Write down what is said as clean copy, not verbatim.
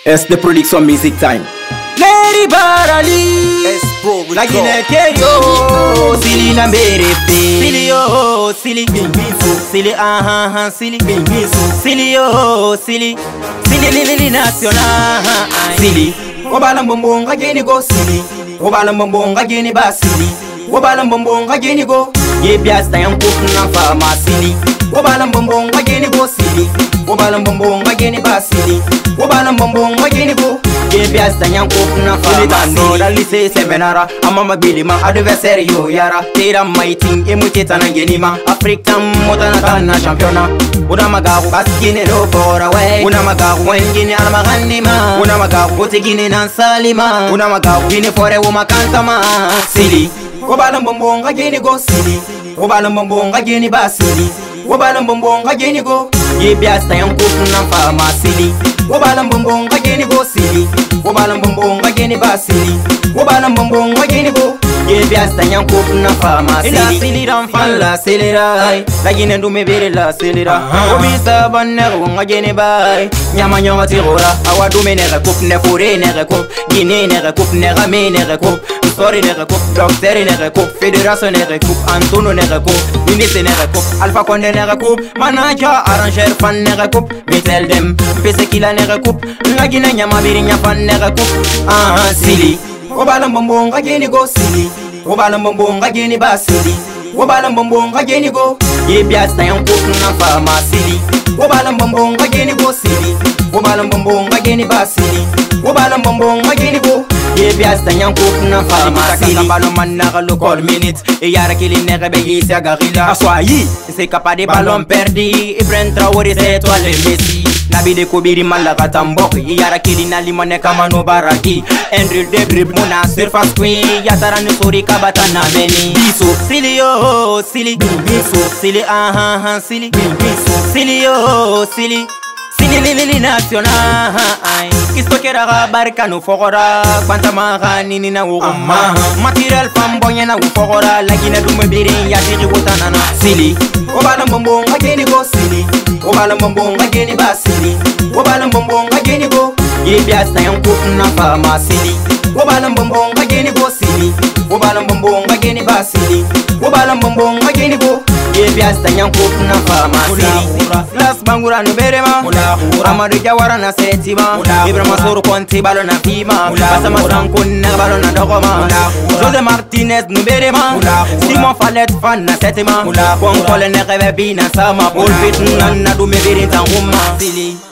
S de production music time. Lady Barali, la Guinée Kerio, Silly Nambere, Silly oh, Silly, Silly ah Silly, Silly oh, Silly, Silly Lili National, Silly, Obalam Bombonga Guinea go Silly, Obalam Bombonga Guinea ba Silly, Obalam Bombonga Guinea go, Yebias Tayan Kukuna Fama Silly, Obalam Bombonga Guinea go Silly, Obalam Bombonga Guinea ba Silly, Obalam Bombonga Guinea go. Bias tanyang na fama da lise sebenara amama bilima adversaire yara tira maiting emuteta na genima African motana kana championa una magago baskine no for away una magago wengine almagandima una magago otegine na salima una magago gine fore wo makantama Silly obalam bombonga gene go Silly obalam bombonga gene ba Silly obalam bombonga gene go bias tanyang na fama Silly obalam bombonga gene go Silly obalam bombonga gene ba Silly obalam bombonga gene go bias tanyang na fama Silly Silly ram fan la celera la gine ndume bere la celera obisa banner wonga gene ba nyama nyama tirora awa dume ne rekop ne fore ne rekop gine ne rekop ne rame ne rekop sorry ne rekop docteur ne rekop fédération ne rekop Antonio ne rekop ministre ne rekop Alpha Condé ne rekop manager arrangeur fan ne rekop metel dem pese kila ne rekop la gine nyama biri nyafan ne rekop Silly obalam bombonga gene go Silly obalam bombonga gene ba Silly obalam bombonga gene go bias tanyang na fama Silly obalam bombonga gene go Silly obalam bombonga gene ba Silly obalam bombonga gene go bias tanyang na fama Silly ballon man na local minute e yara kili ne rebe yisa garilla aswayi c'est capable de ballon perdu Ibrahim Traoré c'est toi le Messi Nabide Kobiri Malaka Tambok yara kili na limone kama no baraki Andrew de dribble mona surface queen yatara ni sori kabata na meni biso Silly oh Silly biso Silly ah Silly Silly oh Silly Silly Lili National Kistokera barka no fogora kwanta magani ni na wuma material fambonya na ufogora lagina dume biri ya diri wotanana Silly obalam bombonga gene go Silly obalam bombonga gene ba Silly obalam bombonga gene go bias tanyang na fama Silly obalam bombonga gene go Silly obalam bombonga gene ba Silly obalam bombonga gene go bias tanyang na fama Silly Las bangura no berema Amadou Jawara na setima Ibrahima Soro Konti balo na fima Basama Sankun na balo na dogoma Jose Martinez no berema Simon Fallet fan na setima Konkole ne rebe bina sama Paul Pitt na dume biri tanguma Silly